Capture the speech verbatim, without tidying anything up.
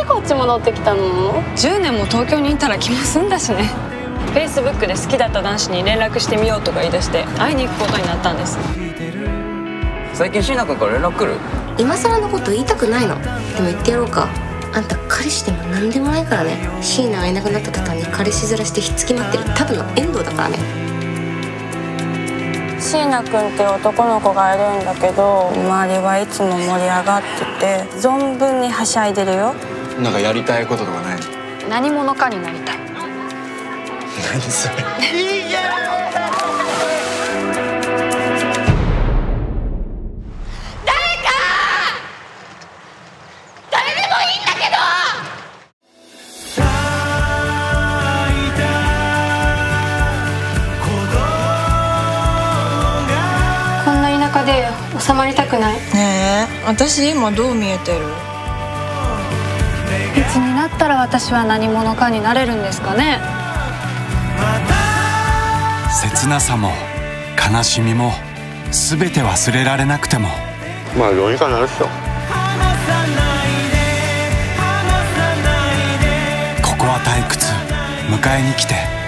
でこっち戻ってきたの？ じゅうねんも東京にいたら気も済んだしね。フェイスブックで好きだった男子に連絡してみようとか言い出して会いに行くことになったんです。 最近椎名君から連絡来る？ 今更のこと言いたくないの。でも言ってやろうか。あんた彼氏でも何でもないからね。椎名がいなくなった途端に彼氏面してひっつきまってるただの遠藤だからね。 椎名君っていう男の子がいるんだけど、周りはいつも盛り上がってて存分にはしゃいでるよ。 なんかやりたいこととかない？ 何者かになりたい。 何それ？ こんな田舎で収まりたくない。 ねえ、私今どう見えてる？ いつになったら私は何者かになれるんですかね。 切なさも悲しみも全て忘れられなくても、 まあどうにかなるっしょ。 ここは退屈、迎えに来て